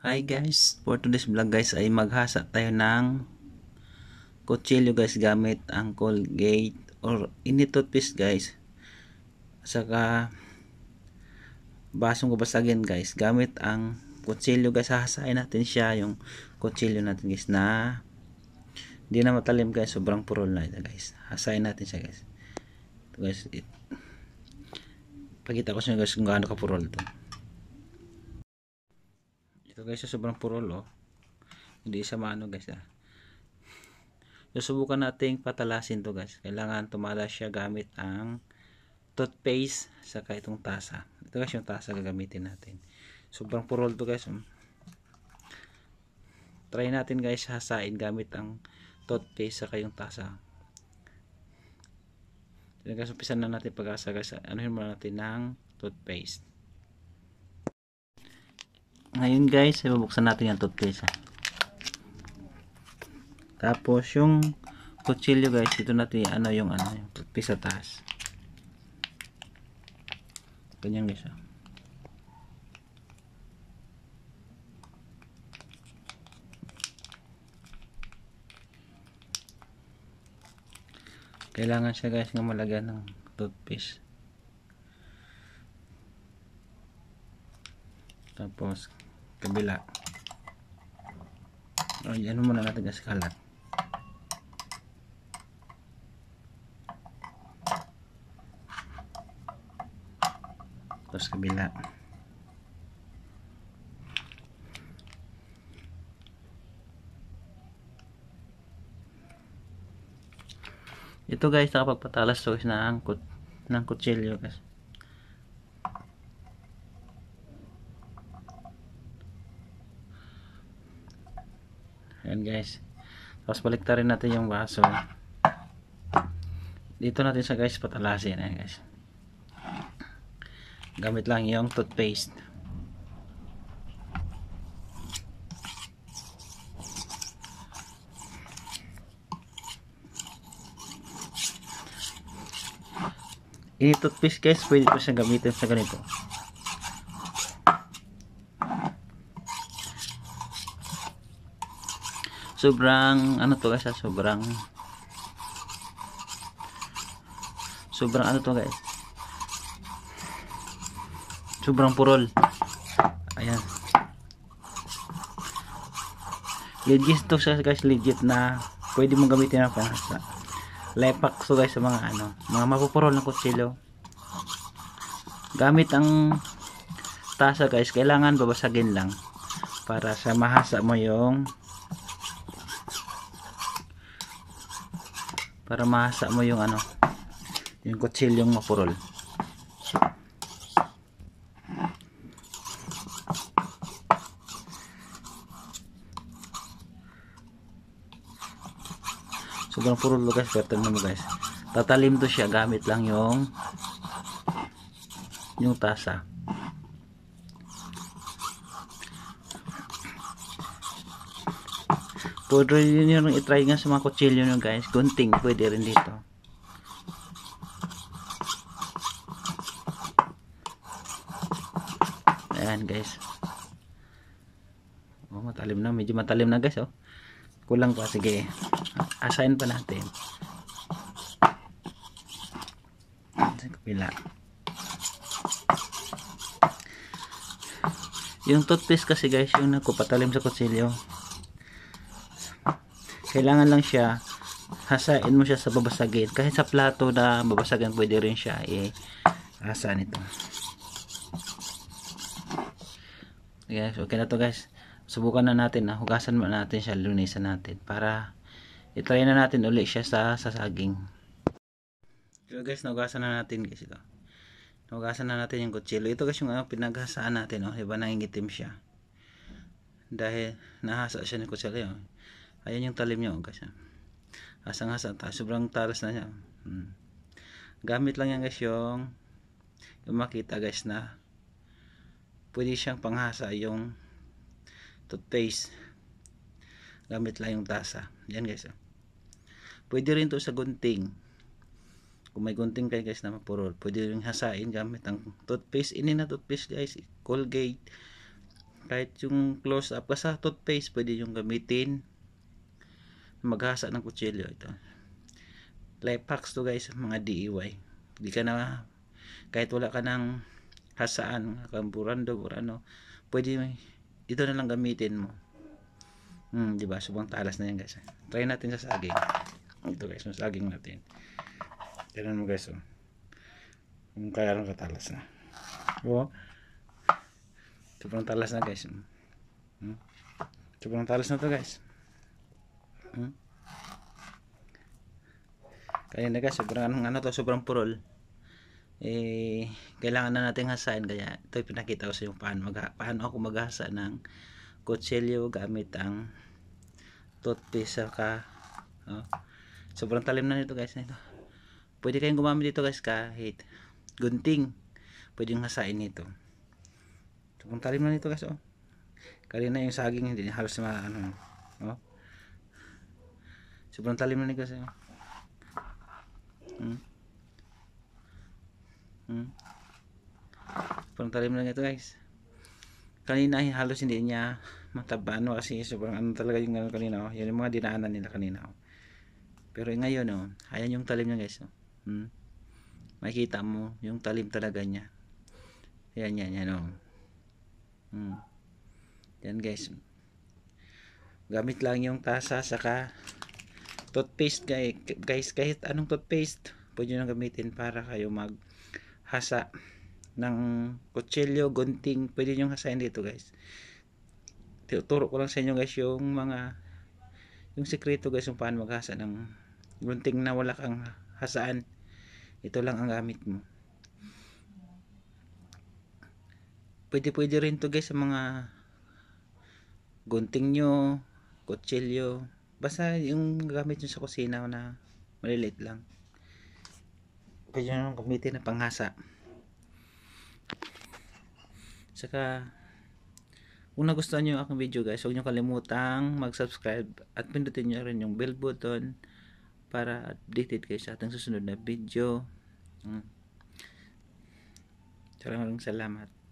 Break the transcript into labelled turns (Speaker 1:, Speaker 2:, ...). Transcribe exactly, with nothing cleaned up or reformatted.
Speaker 1: Hi guys, for today's vlog guys ay maghasa tayo ng kutsilyo guys gamit ang Colgate or any toothpaste guys. Saka basong babasagin guys gamit ang kutsilyo guys. Hahasain natin siya yung kutsilyo natin guys na hindi na matalim guys, sobrang purol na ito guys. Hasain natin siya guys. Ito guys, it, pakita ko sa inyo guys kung gaano kapurol ito. Ito guys, sobrang purol oh. Hindi siya maano guys ah. Susubukan nating patalasin to guys. Kailangan tumalas siya gamit ang toothpaste saka itong tasa. Ito guys yung tasa gagamitin natin. Sobrang purol to guys. Try natin guys hasain gamit ang toothpaste saka yung tasa. Ito guys, umpisan na natin pag-asa guys. Anuhin muna natin ng toothpaste. Ngayon guys, ibubuksan natin yung toothpaste. Tapos yung kutsilyo guys, dito natin ano yung ano, yung toothpaste sa taas. Ganyan guys. Oh. Kailangan siya guys nga malagyan ng toothpaste. Tapos kabila. Ay, ano muna natin guys, kalat. Tapos kabila. Ito guys, nakapagpatalas to guys ng, kut ng kutsilyo guys. Ayan guys. Tapos baliktarin natin yung baso. Dito natin sa guys patalasin. Ayan guys. Gamit lang yung toothpaste. Ini toothpaste guys, pwede ko siyang gamitin sa ganito. Sobrang ano to guys, sobrang sobrang ano to guys, sobrang purol. Ayan, legit to siya guys, legit na pwede mong gamitin na panghasa. Lepak so guys sa mga ano, mga mapupurol na kutsilyo. Gamit ang tasa guys, kailangan babasagin lang para sa mahasa mo yung para mahasa mo yung ano, yung kutsilyong mapurol. Sobrang purol guys, pero tignan mo guys, tatalim to siya gamit lang yung yung tasa. Pwede yun yung itry nga sa mga kutsilyo nyo guys. Gunting pwede rin dito. Ayan guys. Oh, matalim na. Medyo matalim na guys. Oh. Kulang pa. Sige. Asahin pa natin. Sa kapila. Yung toothpaste kasi guys, yung nakupatalim sa kutsilyo. Kailangan lang siya hasain mo siya sa babasagin. Kahit sa plato na babasagin pwede rin siya i-hasa nito. Yes, okay na to guys. Subukan na natin na hugasan mo natin siya, lunisan natin para i-try na natin uli siya sa sasaging. So guys, nahugasan na natin guys ito. Nahugasan na natin yung kutsilyo. Ito guys yung uh, pinaghasaan natin, oh, diba nangingitim siya. Dahil nahasa siya ng kutsilyo. Ayan yung talim niya oh, guys. Hasang-hasa tayo. Sobrang talas na niya. Hmm. Gamit lang yan guys yung yung makita guys na pwede siyang panghasa yung toothpaste. Gamit lang yung tasa. Yan guys. Oh. Pwede rin to sa gunting. Kung may gunting kayo guys na mapurol, pwede rin hasain gamit ang toothpaste. Ini na toothpaste guys. Colgate. kahit yung close up ka sa toothpaste, pwede yung gamitin maghasa ng kutsilyo. Ito life hacks to guys, mga D I Y. Hindi ka na, kahit wala ka ng hasaan, kamburando or ano, pwede ito na lang gamitin mo. Hmm, di ba? Subang talas na yan guys. Try natin sa saging. Ito guys, yung saging natin. Tignan mo guys, oh. Kung kaya lang katalas na. Oh. Sobrang talas na guys. Hmm? Sobrang talas na to guys. Hmm? Kaya na guys, sobrang ano to, sobrang purol. Eh, kailangan na natin hasain, kaya ito pinakita ko sa yung paano, mag, paano ako maghasa ng kutsilyo gamit ang toothpaste saka oh. Sobrang talim na nito guys nito. Pwede kayong gumamit dito guys kahit gunting, pwede yung hasain nito. Sobrang talim na nito guys, oh. Kanina yung saging hindi halos ma ano, oh. Sobrang talim na nito guys, oh. Hmm. Hmm. Sobrang talim na nito guys. Kanina halos hindi niya mataba, ano, kasi sobrang ano talaga yung ano kanina, oh. Yan yung mga dinaanan nila kanina, oh. Pero ngayon, oh, ayan yung talim niya guys, oh. Hmm. Makikita mo yung talim talaga niya. Yan yan yan, oh. Hmm. Yan guys. Gamit lang yung tasa saka toothpaste guys, guys kahit anong toothpaste pwede nyo gamitin para kayo maghasa ng kutsilyo, gunting, pwede nyo hasain dito guys. Tuturo ko lang sa inyo guys yung mga yung sekreto guys yung paano maghasa ng gunting na wala kang hasaan. Ito lang ang gamit mo. Pwede pwede rin to guys sa mga gunting nyo, kutsilyo, basta yung gamit nyo sa kusina na maliliit lang, pwede nyo gamitin na panghasa. Saka kung nagustuhan nyo aking video guys, huwag nyo kalimutang mag subscribe at pindutin nyo rin yung bell button para updated kayo sa ating susunod na video. hmm. Maraming salamat.